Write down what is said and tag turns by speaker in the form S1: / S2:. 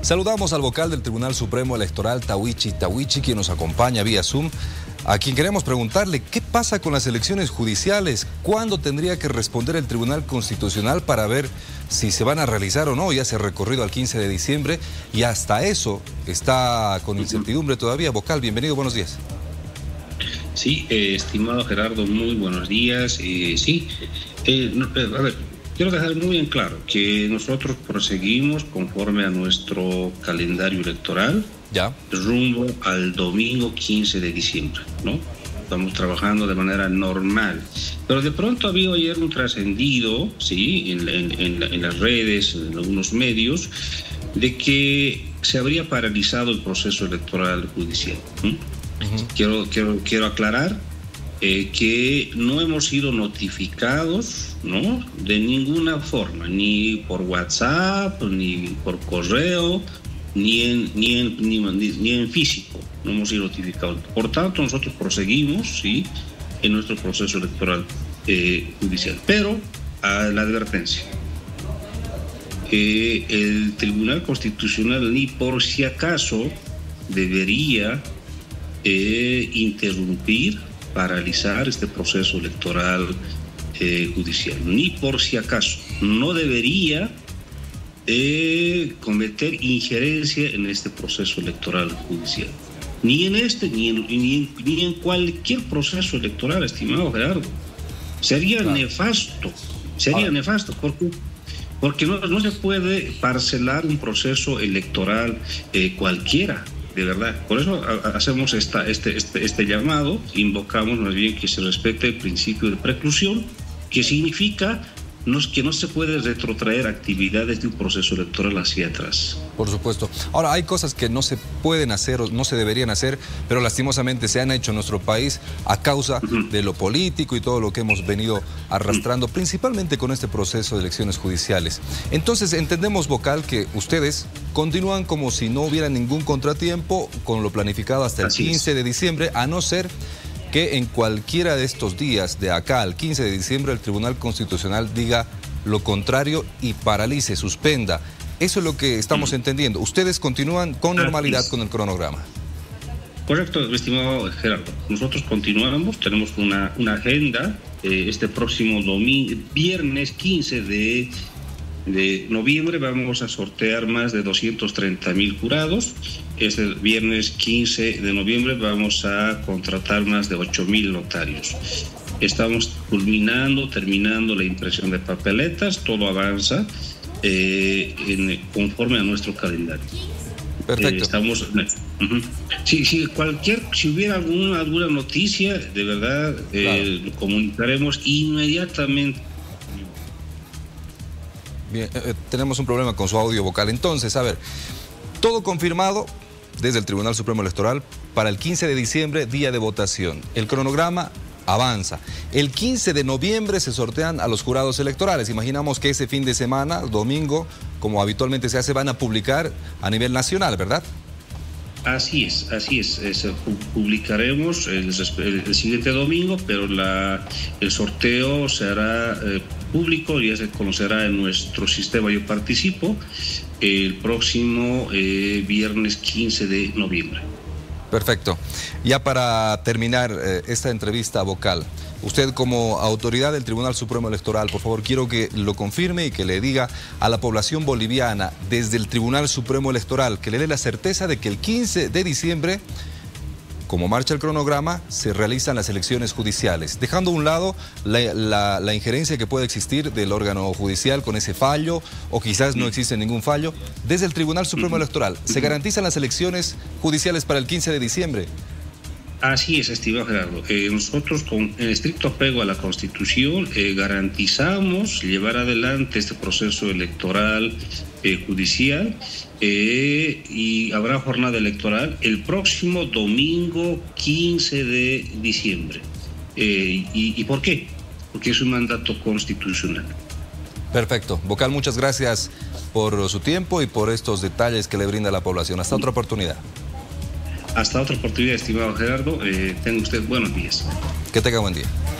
S1: Saludamos al vocal del Tribunal Supremo Electoral, Tawichi Tawichi, quien nos acompaña vía Zoom, a quien queremos preguntarle qué pasa con las elecciones judiciales, cuándo tendría que responder el Tribunal Constitucional para ver si se van a realizar o no. Ya se ha recorrido al 15 de diciembre y hasta eso está con incertidumbre todavía. Vocal, bienvenido, buenos días.
S2: Sí, estimado Gerardo, muy buenos días. A ver, quiero dejar muy en claro que nosotros proseguimos conforme a nuestro calendario electoral,
S1: ya
S2: rumbo al domingo 15 de diciembre, ¿no? Estamos trabajando de manera normal, pero de pronto había ayer un trascendido, ¿sí?, en las redes, en algunos medios, de que se habría paralizado el proceso electoral judicial. Quiero aclarar que no hemos sido notificados, ¿no?, de ninguna forma, ni por WhatsApp, ni por correo, ni en físico, no hemos sido notificados. Por tanto, nosotros proseguimos, ¿sí?, en nuestro proceso electoral judicial. Pero a la advertencia, el Tribunal Constitucional ni por si acaso debería interrumpir, paralizar este proceso electoral judicial. Ni por si acaso. No debería cometer injerencia en este proceso electoral judicial. Ni en este, ni en cualquier proceso electoral, estimado Gerardo. Sería nefasto. Sería nefasto. Porque no se puede parcelar un proceso electoral cualquiera. De verdad, por eso hacemos este llamado, invocamos más bien que se respete el principio de preclusión, que significa que no se puede retrotraer actividades de un proceso electoral hacia atrás.
S1: Por supuesto. Ahora, hay cosas que no se pueden hacer o no se deberían hacer, pero lastimosamente se han hecho en nuestro país a causa de lo político y todo lo que hemos venido arrastrando, principalmente con este proceso de elecciones judiciales. Entonces, entendemos, vocal, que ustedes continúan como si no hubiera ningún contratiempo con lo planificado hasta el 15 de diciembre, a no ser que en cualquiera de estos días, de acá al 15 de diciembre, el Tribunal Constitucional diga lo contrario y paralice, suspenda. Eso es lo que estamos entendiendo. Ustedes continúan con normalidad con el cronograma.
S2: Correcto, estimado Gerardo. Nosotros continuamos, tenemos una agenda. Este próximo viernes 15 de noviembre vamos a sortear más de 230,000 jurados. Este viernes 15 de noviembre vamos a contratar más de 8,000 notarios. Estamos terminando la impresión de papeletas, todo avanza conforme a nuestro calendario.
S1: Perfecto.
S2: Si hubiera alguna noticia, de verdad, lo comunicaremos inmediatamente.
S1: Bien, tenemos un problema con su audio vocal. Entonces, a ver, todo confirmado desde el Tribunal Supremo Electoral para el 15 de diciembre, día de votación. El cronograma avanza. El 15 de noviembre se sortean a los jurados electorales. Imaginamos que ese fin de semana, domingo, como habitualmente se hace, van a publicar a nivel nacional, ¿verdad?
S2: Así es. Publicaremos el siguiente domingo, pero el sorteo se hará público, ya se conocerá en nuestro sistema Yo Participo el próximo viernes 15 de noviembre.
S1: Perfecto. Ya para terminar esta entrevista, vocal, usted como autoridad del Tribunal Supremo Electoral, por favor, quiero que lo confirme y que le diga a la población boliviana desde el Tribunal Supremo Electoral, que le dé la certeza de que el 15 de diciembre, como marcha el cronograma, se realizan las elecciones judiciales, dejando a un lado la injerencia que puede existir del órgano judicial con ese fallo, o quizás no existe ningún fallo. Desde el Tribunal Supremo Electoral, ¿se garantizan las elecciones judiciales para el 15 de diciembre?
S2: Así es, estimado Gerardo. Nosotros, en estricto apego a la Constitución, garantizamos llevar adelante este proceso electoral judicial y habrá jornada electoral el próximo domingo 15 de diciembre. ¿Y por qué? Porque es un mandato constitucional.
S1: Perfecto. Vocal, muchas gracias por su tiempo y por estos detalles que le brinda a la población. Hasta otra oportunidad.
S2: Hasta otra oportunidad, estimado Gerardo. Tenga usted buenos días.
S1: Que tenga buen día.